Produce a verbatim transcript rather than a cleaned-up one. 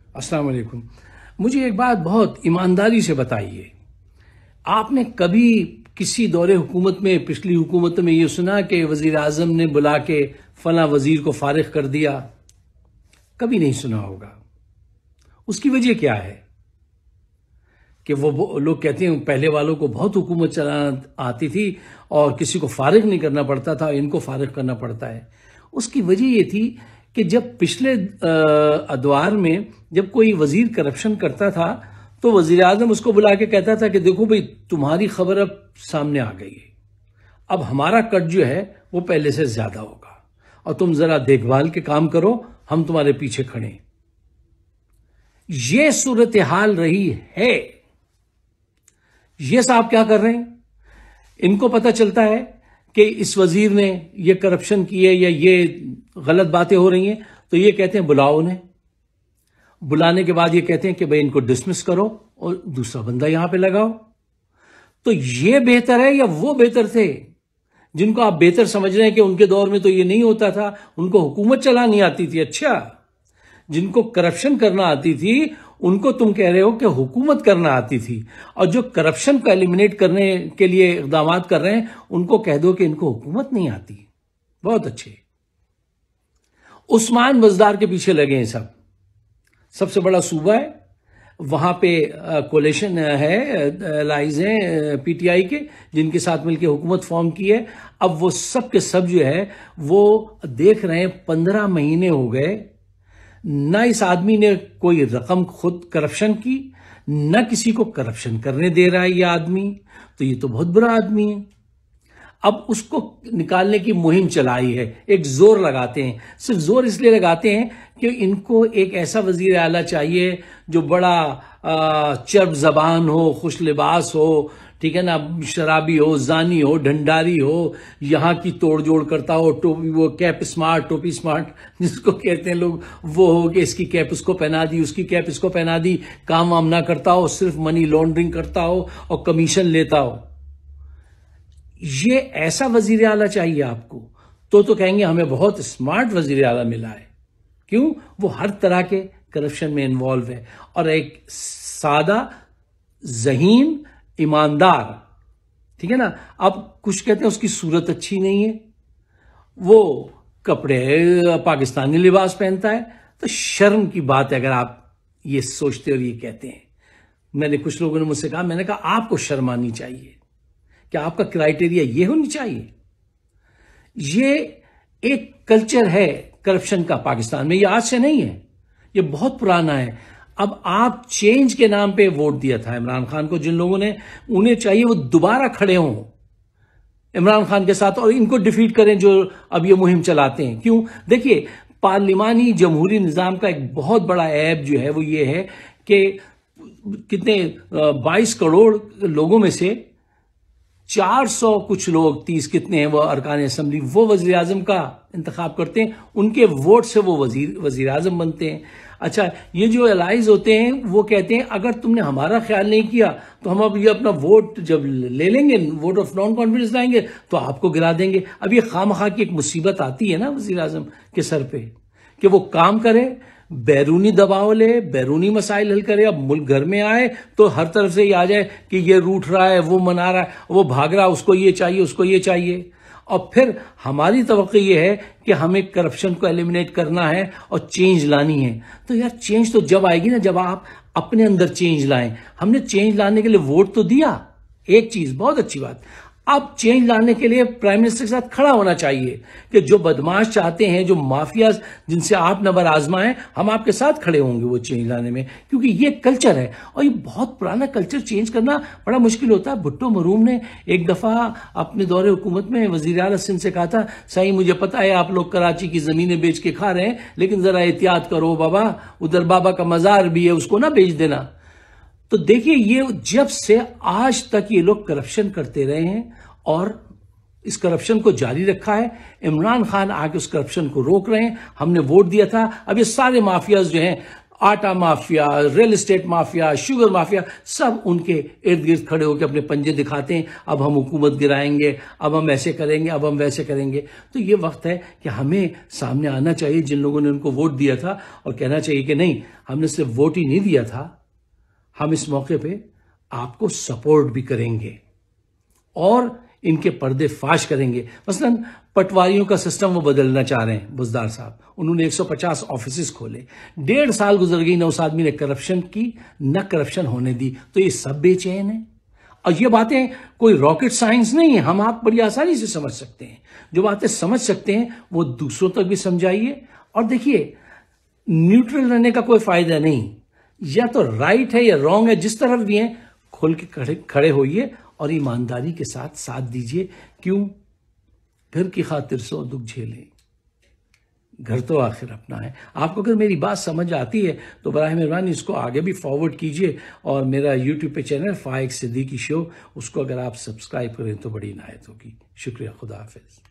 السلام علیکم. مجھے ایک بات بہت ایمانداری سے بتائیے، آپ نے کبھی کسی دور حکومت میں، پچھلی حکومت میں یہ سنا کہ وزیر اعظم نے بلا کے فلاں وزیر کو فارغ کر دیا؟ کبھی نہیں سنا ہوگا. اس کی وجہ کیا ہے کہ وہ لوگ کہتے ہیں پہلے والوں کو بہت حکومت چلانا آتی تھی اور کسی کو فارغ نہیں کرنا پڑتا تھا، ان کو فارغ کرنا پڑتا ہے. اس کی وجہ یہ تھی کہ جب پچھلے ادوار میں جب کوئی وزیر کرپشن کرتا تھا تو وزیر اعظم اس کو بلا کے کہتا تھا کہ دیکھو بھئی تمہاری خبر اب سامنے آ گئی ہے، اب ہمارا کٹ جو ہے وہ پہلے سے زیادہ ہوگا اور تم ذرا دیکھ بھال کے کام کرو، ہم تمہارے پیچھے کھڑے ہیں. یہ صورتحال رہی ہے. یہ صاحب کیا کر رہے ہیں؟ ان کو پتہ چلتا ہے کہ اس وزیر نے یہ کرپشن کی ہے یا یہ غلط باتیں ہو رہی ہیں تو یہ کہتے ہیں بلاؤ انہیں. بلانے کے بعد یہ کہتے ہیں کہ بھئی ان کو ڈسمس کرو اور دوسرا بندہ یہاں پہ لگاؤ. تو یہ بہتر ہے یا وہ بہتر تھے جن کو آپ بہتر سمجھ رہے ہیں کہ ان کے دور میں تو یہ نہیں ہوتا تھا، ان کو حکومت چلانی آتی تھی؟ اچھا، جن کو کرپشن کرنا آتی تھی ان کو تم کہہ رہے ہو کہ حکومت کرنا آتی تھی، اور جو کرپشن کو ایلیمنیٹ کرنے کے لیے اقدامات کر رہے ہیں ان کو کہہ دو کہ ان کو حکومت نہیں آتی. بہت اچھے. عثمان بزدار کے پیچھے لگے ہیں سب. سب سے بڑا صوبہ ہے وہاں پہ، کولیشن ہے، لائز ہیں پی ٹی آئی کے جن کے ساتھ مل کے حکومت فارم کی ہے. اب وہ سب کے سب جو ہے وہ دیکھ رہے ہیں پندرہ مہینے ہو گئے، نہ اس آدمی نے کوئی رقم خود کرپشن کی، نہ کسی کو کرپشن کرنے دے رہا ہے یہ آدمی. تو یہ تو بہت برا آدمی ہے. اب اس کو نکالنے کی مہم چلائی ہے. ایک زور لگاتے ہیں، صرف زور اس لیے لگاتے ہیں کہ ان کو ایک ایسا وزیر اعلیٰ چاہیے جو بڑا چرب زبان ہو، خوش لباس ہو، ٹھیک ہے نا، شرابی ہو، زانی ہو، ڈھنڈاری ہو، یہاں کی توڑ جوڑ کرتا ہو، ٹوپی وہ کیپ سمارٹ، ٹوپی سمارٹ جس کو کہتے ہیں لوگ، وہ ہو کہ اس کی کیپ اس کو پہنا دی، اس کی کیپ اس کو پہنا دی، کام وام نہ کرتا ہو، صرف منی لانڈرنگ کرتا ہو اور کمیشن لیتا ہو. یہ ایسا وزیر اعلیٰ چاہیے آپ کو تو تو کہیں گے ہمیں بہت اسمارٹ وزیر اعلیٰ ملا ہے. کیوں؟ وہ ہر طرح کے کرپشن میں انوالو ہے اور ایک سادہ ذہین ایماندار، ٹھیک ہے نا. اب کچھ کہتے ہیں اس کی صورت اچھی نہیں ہے، وہ کپڑے پاکستانی لباس پہنتا ہے. تو شرم کی بات ہے اگر آپ یہ سوچتے اور یہ کہتے ہیں. میں نے کچھ لوگوں نے مجھ سے کہا، میں نے کہا آپ کو شرم آنی چاہیے. کیا آپ کا کرائیٹیریا یہ ہونی چاہیے؟ یہ ایک کلچر ہے کرپشن کا پاکستان میں، یہ آج سے نہیں ہے، یہ بہت پرانا ہے. اب آپ چینج کے نام پہ ووٹ دیا تھا عمران خان کو، جن لوگوں نے، انہیں چاہیے وہ دوبارہ کھڑے ہوں عمران خان کے ساتھ اور ان کو ڈیفیٹ کریں جو اب یہ مہم چلاتے ہیں. کیوں؟ دیکھیے، پارلیمانی جمہوری نظام کا ایک بہت بڑا عیب جو ہے وہ یہ ہے کہ کتنے بائیس کروڑ لوگوں میں سے چار سو کچھ لوگ، تیس کتنے ہیں وہ ارکان اسمبلی، وہ وزیر اعظم کا انتخاب کرتے ہیں، ان کے ووٹ سے وہ وزیر وزیر اعظم بنتے ہیں. اچھا، یہ جو الائز ہوتے ہیں وہ کہتے ہیں اگر تم نے ہمارا خیال نہیں کیا تو ہم اب یہ اپنا ووٹ جب لے لیں گے، ووٹ آف نان کانفیڈنس لائیں گے تو آپ کو گرا دیں گے. اب یہ خواہ مخواہ کی ایک مصیبت آتی ہے نا وزیر اعظم کے سر پہ کہ وہ کام کرے، بیرونی دباؤ لے، بیرونی مسائل حل کرے. اب ملک گھر میں آئے تو ہر طرف سے یہ آ جائے کہ یہ روٹ رہا ہے، وہ منا رہا ہے، وہ بھاگ رہا ہے، اس کو یہ چاہیے، اس کو یہ چاہیے. اور پھر ہماری توقع یہ ہے کہ ہمیں کرپشن کو ایلیمنیٹ کرنا ہے اور چینج لانی ہے. تو یار چینج تو جب آئے گی نا جب آپ اپنے اندر چینج لائیں. ہم نے چینج لانے کے لیے ووٹ تو دیا، ایک چیز بہت اچھی بات. اب چینج لانے کے لیے پرائم منسٹر کے ساتھ کھڑا ہونا چاہیے کہ جو بدماش چاہتے ہیں، جو مافیاز جن سے آپ نبر آزمائیں، ہم آپ کے ساتھ کھڑے ہوں گے وہ چینج لانے میں، کیونکہ یہ کلچر ہے اور یہ بہت پرانا کلچر چینج کرنا بڑا مشکل ہوتا ہے. بھٹو مرحوم نے ایک دفعہ اپنے دور حکومت میں وزیر اعلیٰ سندھ سے کہا تھا، صحیح مجھے پتا ہے آپ لوگ کراچی کی زمینیں بیچ کے کھا رہے ہیں لیکن ذرا احتیاط کرو بابا، ادھر بابا کا مزار بھی ہے، اس کو نہ بیچ دینا. تو دیکھیے یہ جب سے آج تک یہ لوگ کرپشن کرتے رہے ہیں اور اس کرپشن کو جاری رکھا ہے. عمران خان آ کے اس کرپشن کو روک رہے ہیں. ہم نے ووٹ دیا تھا، اب یہ سارے مافیاز جو ہیں آٹا mafia, real estate mafia, sugar mafia, سب ان کے ارد گرد کھڑے ہو کے اپنے پنجے دکھاتے ہیں، اب ہم حکومت گرائیں گے، اب ہم ایسے کریں گے، اب ہم ویسے کریں گے۔ تو یہ وقت ہے کہ ہمیں سامنے آنا چاہیے، جن لوگوں نے ان کو ووٹ دیا تھا، اور کہنا چاہیے کہ نہیں، ہم نے صرف ووٹ ہی نہیں دیا تھا، ہم اس موقع پہ آپ کو سپورٹ بھی کریں گے اور ان کے پردے فاش کریں گے۔ مثلا پٹواریوں کا سسٹم وہ بدلنا چاہ رہے ہیں بزدار صاحب، انہوں نے ایک سو پچاس آفیسز کھولے، ڈیڑھ سال گزر گئی نہ اس آدمی نے کرپشن کی نہ کرپشن ہونے دی، تو یہ سب بے چین ہیں۔ اور یہ باتیں کوئی راکٹ سائنس نہیں ہے، ہم آپ بڑی آسانی سے سمجھ سکتے ہیں۔ جو باتیں سمجھ سکتے ہیں وہ دوسروں تک بھی سمجھائیے، اور دیکھیے نیوٹرل رہنے کا کوئی فائدہ نہیں، یا تو رائٹ ہے یا رانگ ہے، جس طرف بھی ہیں کھل کے کھڑے کھڑے ہوئیے اور ایمانداری کے ساتھ ساتھ دیجئے۔ کیوں؟ گھر کی خاطر سو دکھ جھیلیں، گھر تو آخر اپنا ہے۔ آپ کو اگر میری بات سمجھ آتی ہے تو براہ مہربانی اس کو آگے بھی فارورڈ کیجئے، اور میرا یوٹیوب پہ چینل فائق صدیقی شو، اس کو اگر آپ سبسکرائب کریں تو بڑی عنایت ہوگی۔ شکریہ، خدا حافظ۔